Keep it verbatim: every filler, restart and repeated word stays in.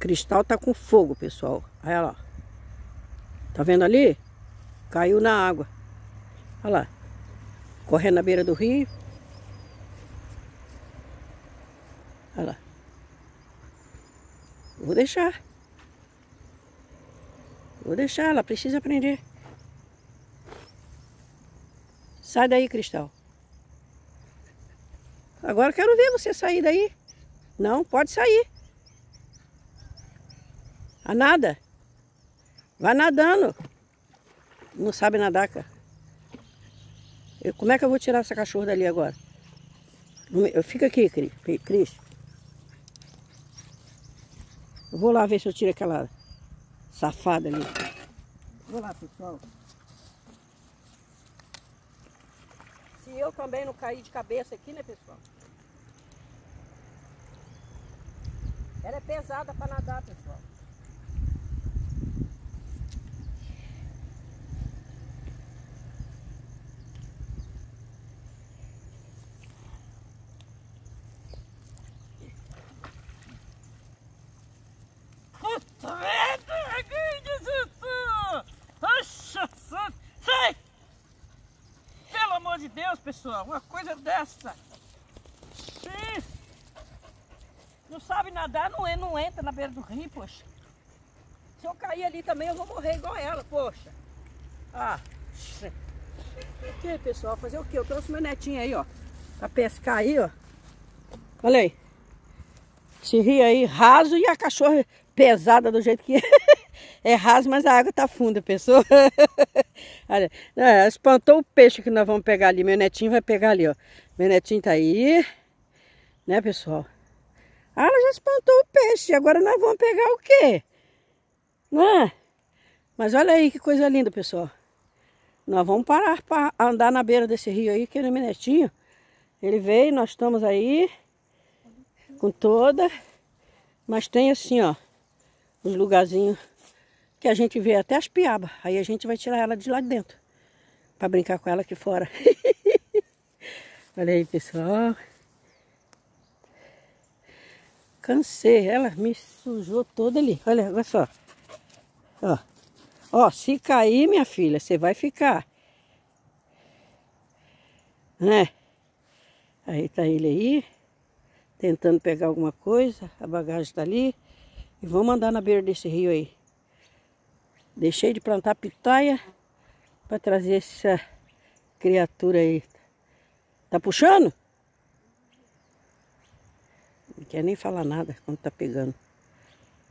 Cristal tá com fogo, pessoal. Olha lá. Tá vendo ali? Caiu na água. Olha lá. Correndo na beira do rio. Olha lá. Vou deixar. Vou deixar, ela precisa aprender. Sai daí, Cristal. Agora eu quero ver você sair daí. Não, pode sair. A nada. Vai nadando. Não sabe nadar, cara. Eu, como é que eu vou tirar essa cachorra dali agora? Eu, fica aqui, Cris. Eu vou lá ver se eu tiro aquela safada ali. Vou lá, pessoal. Se eu também não cair de cabeça aqui, né, pessoal? Ela é pesada para nadar, pessoal. Puta merda! Nossa, sai! Pelo amor de Deus, pessoal, uma coisa dessa. Não sabe nadar, não, não entra na beira do rio, poxa. Se eu cair ali também, eu vou morrer igual ela, poxa. Ah, o que, pessoal? Fazer o quê? Eu trouxe meu netinho aí, ó, pra pescar aí, ó. Olha aí. Esse rio aí raso e a cachorra pesada do jeito que é. É raso, mas a água tá funda, pessoal. Olha, é, espantou o peixe que nós vamos pegar ali. Meu netinho vai pegar ali, ó. Meu netinho tá aí. Né, pessoal? Ah, ela já espantou o peixe. Agora nós vamos pegar o quê? Não é? Mas olha aí que coisa linda, pessoal. Nós vamos parar para andar na beira desse rio aí, que é meu netinho. Ele veio, nós estamos aí. Com toda. Mas tem assim, ó. Os lugarzinhos que a gente vê até as piabas. Aí a gente vai tirar ela de lá de dentro. Para brincar com ela aqui fora. Olha aí, pessoal. Cansei. Ela me sujou toda ali. Olha, olha só. Ó. Ó, se cair, minha filha, você vai ficar. Né? Aí tá ele aí. Tentando pegar alguma coisa. A bagagem tá ali. E vamos andar na beira desse rio aí. Deixei de plantar pitaia para trazer essa criatura aí. Tá puxando? Não quer nem falar nada quando tá pegando.